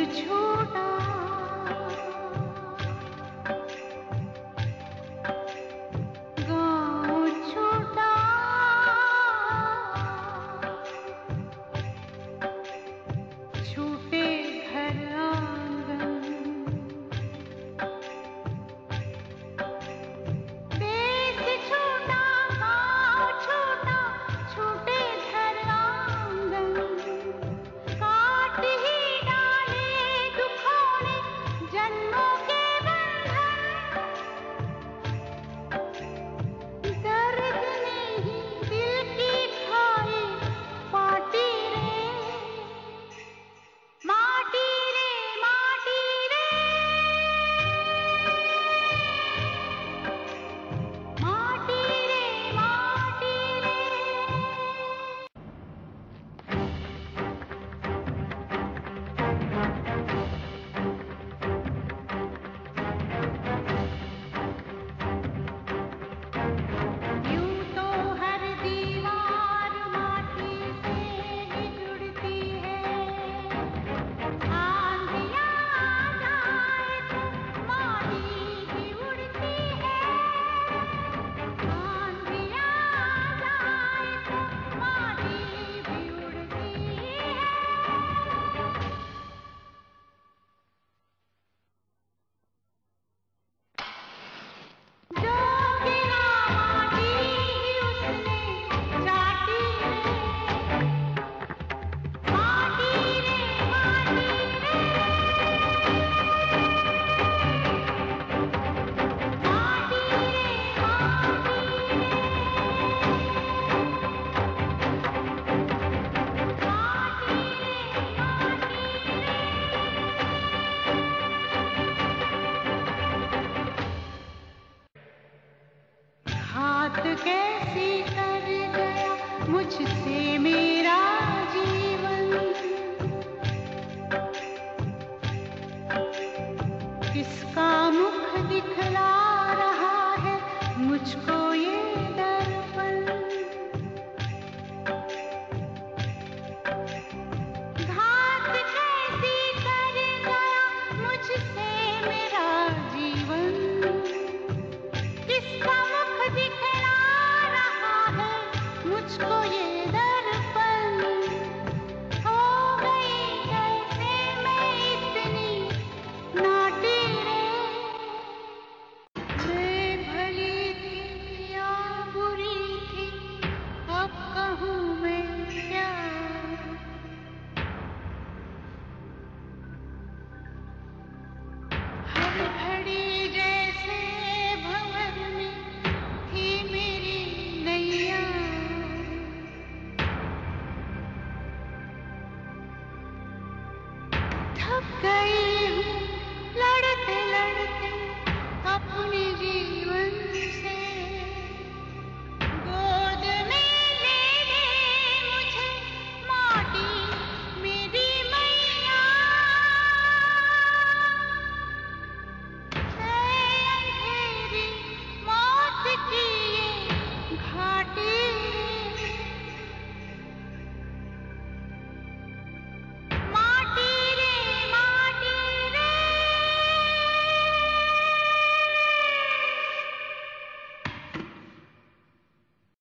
छूटा गाँव छूटा छूटे घर आंगन देश छूटा गाँव छूटा छूटे घर आंगन काट ही डाले दुखों ने जन्मों के बंधन दर्द ने ही दिल की खाई पाटी रे माटी रे माटी रे माटी रे माटी रे यूं तो हर दीवार माटी से ही जुड़ती है आंधियाँ आ जाए तो माटी भी उड़ती है आंधियाँ आ जाए तो माटी भी उड़ती है जो गिरा माटी ही उसने चाटी रे माटी रे माटी रे माटी रे हाथ कैसी कर गया मुझसे मेरा जीवन किसका मुख दिखला रहा है मुझको ये दर्पण घात कैसी कर गया मुझसे मेरा जीवन किसका मुख दिखला रहा है मुझको ये दर्पण हो गई कैसे मैं इतनी नाटी रे मैं भली थी या बुरी थी अब कहूँ मैं क्या हर घड़ी जैसे भंवर में थी मेरी नैया थक गई